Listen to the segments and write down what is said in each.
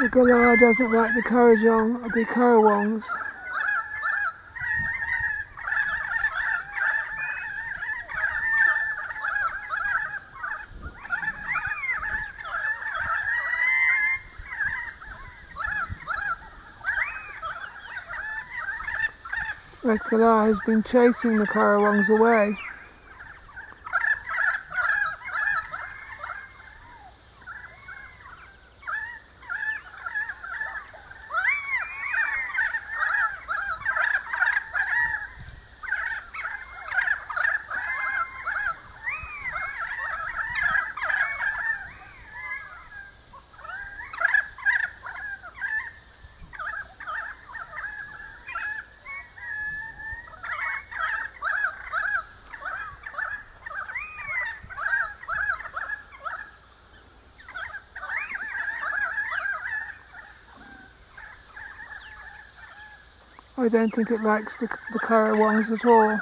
The Galahs doesn't like the Currawongs. The Galahs has been chasing the Currawongs away. I don't think it likes the Currawongs at all.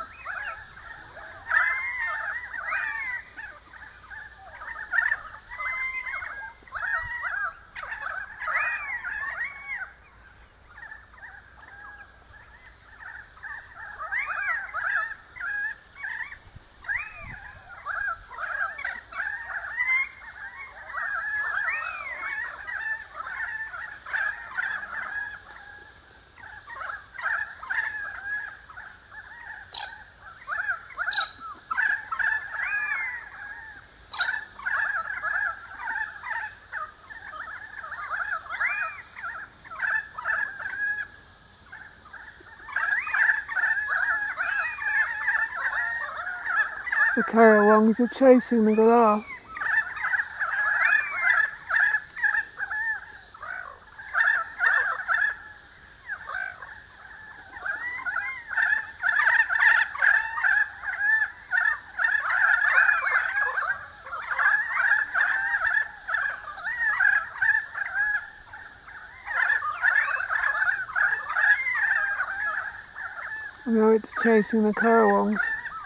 The Currawongs are chasing the Galahs. Now it's chasing the Currawongs.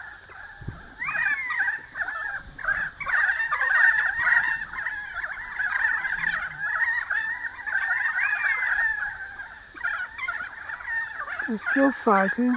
They're still fighting.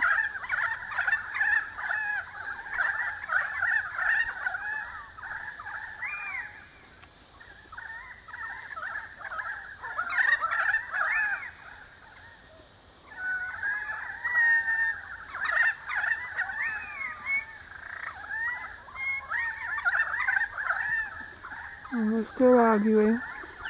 And they're still arguing.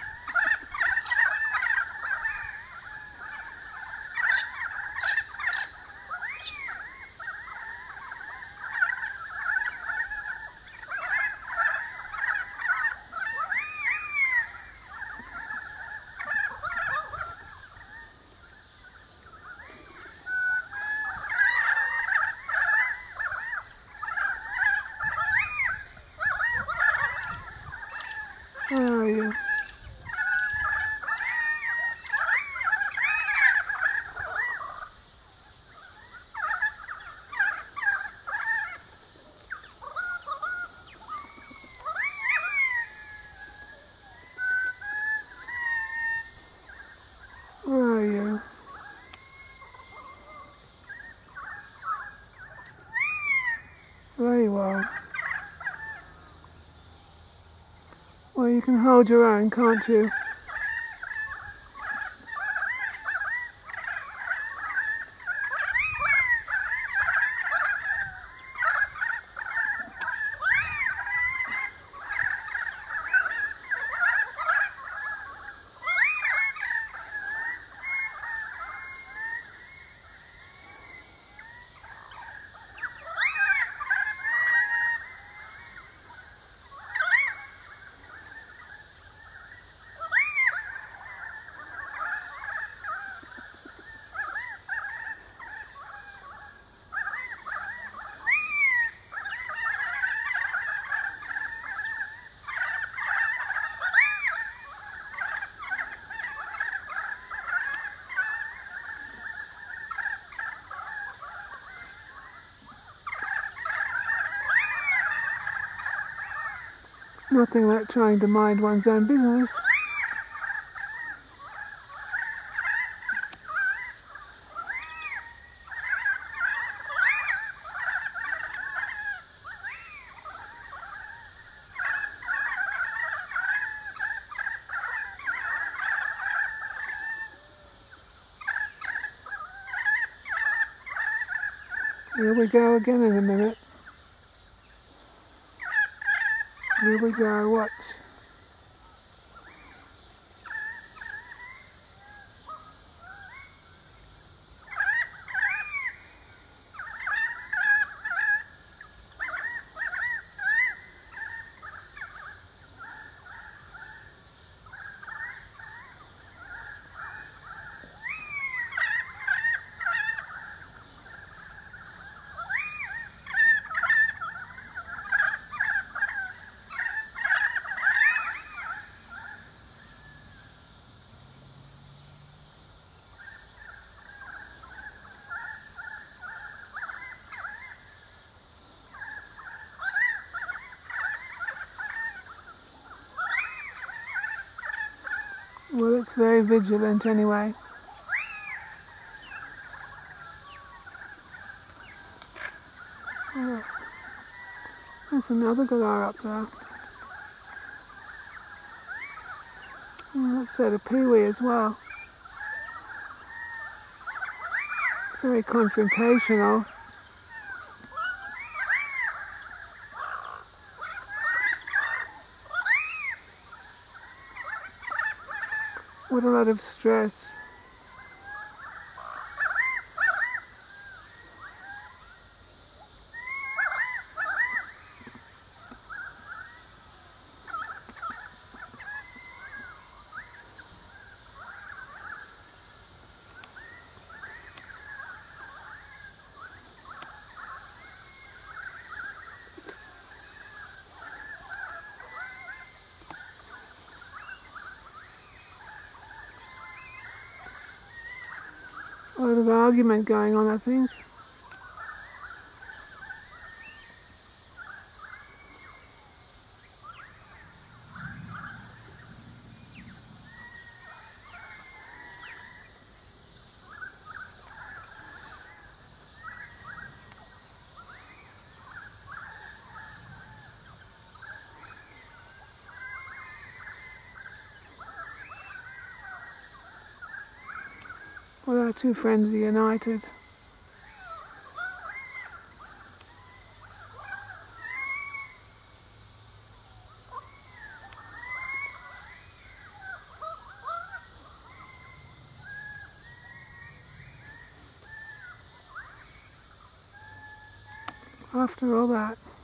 Where are you? Where are you? There you are. Well, you can hold your own, can't you? Nothing like trying to mind one's own business. Here we go again in a minute. Here we go, watch. Well, it's very vigilant anyway. Oh, there's another galah up there. Let's set a peewee as well. Very confrontational. What a lot of stress. A lot of argument going on, I think. Well, our two friends are united. After all that.